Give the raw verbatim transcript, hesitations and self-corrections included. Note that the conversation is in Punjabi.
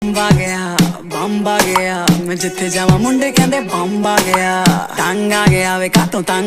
ਬੰਬ ਆ ਗਿਆ ਬੰਬ ਆ ਗਿਆ ਮੈਂ ਜਿੱਥੇ ਜਾਵਾਂ ਮੁੰਡੇ ਕਹਿੰਦੇ ਬੰਬ ਆ ਗਿਆ ਤੰਗ ਆ ਗਿਆ ਵੇ ਕਾਤੋਂ ਤੰਗ